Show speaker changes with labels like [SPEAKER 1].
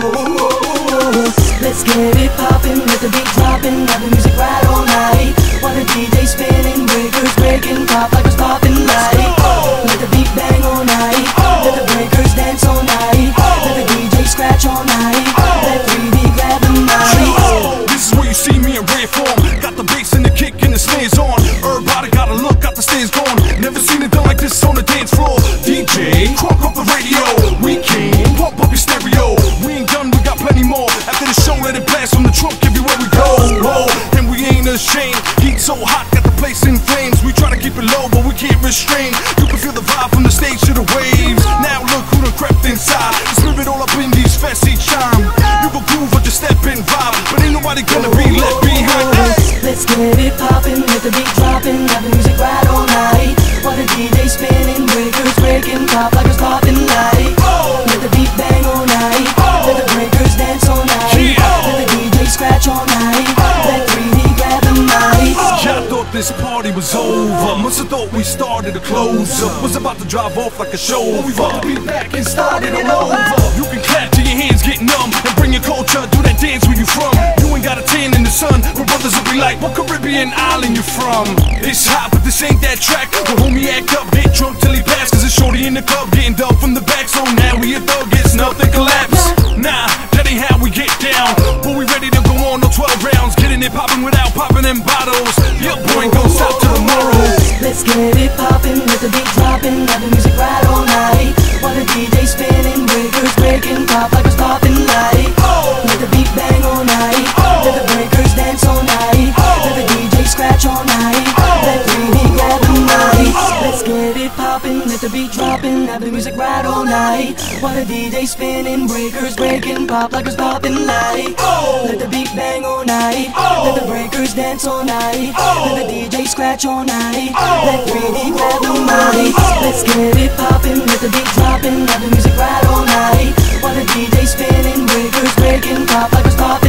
[SPEAKER 1] Let's get it poppin', let the beat droppin', have the music right all night. While the DJ spinning, breakers breaking, pop like it's poppin' light. Let the beat bang all night, let the breakers dance all night, let the DJ scratch all night, let 3D grab the mic.
[SPEAKER 2] This is where you see me in rare form. Got the bass and the kick and the snares on. Everybody got a look, got the snares gone. Never seen it done like this on the dance floor. DJ, crunk up the radio. We came, pump up your stereo. We ain't done, we got plenty more. After the show, let it blast from the trunk everywhere we go. Oh, and we ain't ashamed. Heat so hot, got the place in flames. We try to keep it low, but we can't restrain. You can feel the vibe from the stage to the waves. Now look who done crept inside. The spirit all up in these fests each time. You can groove with the step and vibe, but ain't nobody gonna be left behind.
[SPEAKER 1] Let's get it poppin', let the beat droppin', have the music right all night. While the DJ spinning, breakers breaking, pop like it's poppin' light. Let the beat bang all night, let the breakers dance all night, let the DJ scratch all night, let 3D grab the mic.
[SPEAKER 2] Y'all thought this party was over, must've thought we started to close up. Was about to drive off like a chauffeur. We about to be back and started it over. You can clap till your hands get numb and bring your culture, do that dance where you from. You ain't got a tan in the sun, but brothers will be like, what Caribbean island you from? It's hot, but this ain't that track. The homie act up, get drunk till he pass, cause it's shorty in the club getting done from the back. So now we a thug, it's nothing collapse. Nah, that ain't how we get down, but we ready to go on 12 rounds, getting it poppin' without popping them bottles. Your boy ain't gon' stop till tomorrow.
[SPEAKER 1] Let's get it poppin', let the beat droppin', have the music right all night. While the DJ spinning, breakers breaking, pop like it's poppin' light. Let the beat bang all night, let the breakers dance all night, let the DJ scratch all night, let 3D grab the mic. Let's get it poppin', let the beat droppin', have the music right all night. While the DJ spinning, breakers breaking, pop like it's poppin' light. Let the beat bang all night, let the breakers dance all night, let the DJ scratch all night, let 3D grab the mic. Let's get it poppin', let the beat droppin', have the music right all night. While the DJ spinning, breakers breaking, pop like it's poppin'.